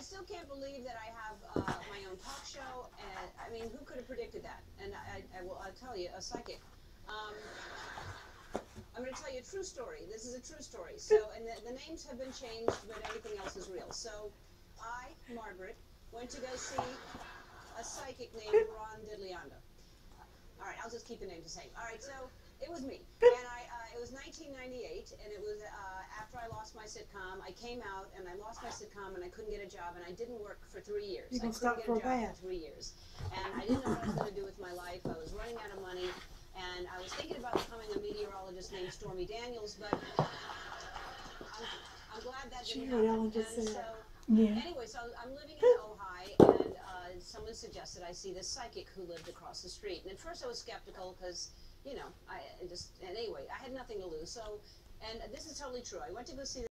still can't believe that I have my own talk show, and I mean, who could have predicted that? And I'll tell you, a psychic. I'm going to tell you a true story. This is a true story. So, and the names have been changed, but everything else is real. So, I, Margaret, went to go see a psychic named Ron Didleyanda. All right, I'll just keep the name the same. All right, so it was me, and it was 1998, and it was after I lost my sitcom. I came out, and I lost my sitcom, and I couldn't get a job, and I didn't work for 3 years. You I can couldn't stop get for a a job bath. for 3 years, and I didn't know what I was going to do with my life. I was running out of money, and I was thinking about becoming a meteorologist named Stormy Daniels, but I'm glad that didn't happen. And so, anyway, so I'm living in Ojai, and someone suggested I see this psychic who lived across the street. And at first I was skeptical because, you know, and anyway, I had nothing to lose. So, and this is totally true. I went to go see